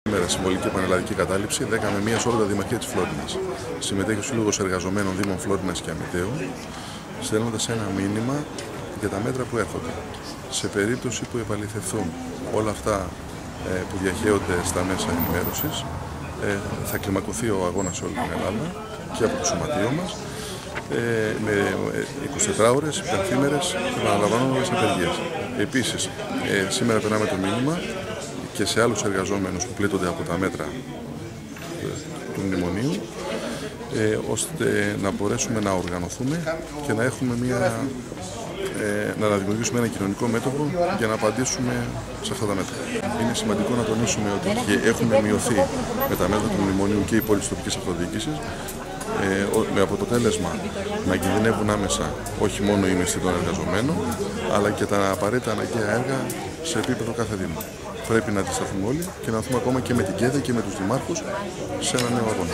Σήμερα συμβολική πανελλαδική κατάληψη 10 με 1 σε όλα τα δημαρχία της Φλόρινας. Συμμετέχει ο Σύλλογος Εργαζομένων Δήμων Φλόρινας και Αμυτέου, στέλνοντας ένα μήνυμα για τα μέτρα που έρχονται. Σε περίπτωση που επαληθευθούν όλα αυτά που διαχέονται στα μέσα ενημέρωσης, θα κλιμακωθεί ο αγώνας σε όλη την Ελλάδα και από το σωματείο μας με 24 ώρες, υπερθήμερες και επαναλαμβανόμενες απεργίες. Επίσης, σήμερα περνάμε το μήνυμα και σε άλλους εργαζόμενους που πλήττονται από τα μέτρα του μνημονίου, ώστε να μπορέσουμε να οργανωθούμε και να έχουμε να δημιουργήσουμε ένα κοινωνικό μέτωπο για να απαντήσουμε σε αυτά τα μέτρα. Είναι σημαντικό να τονίσουμε ότι έχουμε μειωθεί με τα μέτρα του μνημονίου και οι πόλεις της τοπικής αυτοδιοίκησης, με αποτέλεσμα να κινδυνεύουν άμεσα όχι μόνο οι μισθοί των εργαζομένων, αλλά και τα απαραίτητα αναγκαία έργα σε επίπεδο κάθε Δήμου. Πρέπει να αντισταθούμε όλοι και να δούμε ακόμα και με την ΚΕΔΕ και με τους δημάρχους σε ένα νέο αγώνα.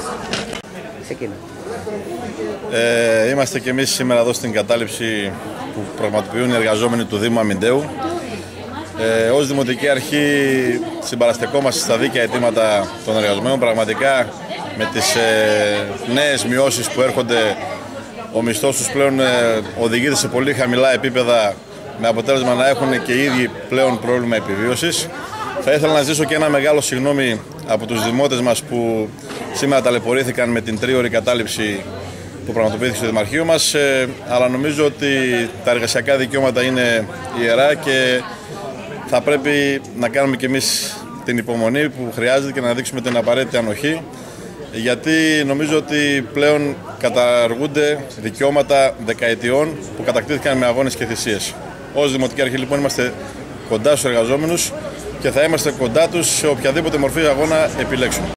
Είμαστε και εμείς σήμερα εδώ στην κατάληψη που πραγματοποιούν οι εργαζόμενοι του Δήμου Αμυντέου. Ως Δημοτική Αρχή συμπαραστεκόμαστε στα δίκαια αιτήματα των εργαζομένων. Πραγματικά με τις νέες μειώσεις που έρχονται, ο μισθός τους πλέον οδηγείται σε πολύ χαμηλά επίπεδα, με αποτέλεσμα να έχουν και οι ίδιοι πλέον πρόβλημα επιβίωσης. Θα ήθελα να ζητήσω και ένα μεγάλο συγγνώμη από τους δημότες μας που σήμερα ταλαιπωρήθηκαν με την τρίωρη κατάληψη που πραγματοποιήθηκε στο Δημαρχείο μας, αλλά νομίζω ότι τα εργασιακά δικαιώματα είναι ιερά και θα πρέπει να κάνουμε και εμείς την υπομονή που χρειάζεται και να δείξουμε την απαραίτητη ανοχή, γιατί νομίζω ότι πλέον καταργούνται δικαιώματα δεκαετιών που κατακτήθηκαν με αγώνες και θυσίες. Ως Δημοτική Αρχή λοιπόν είμαστε κοντά στους εργαζόμενους και θα είμαστε κοντά τους σε οποιαδήποτε μορφή αγώνα επιλέξουν.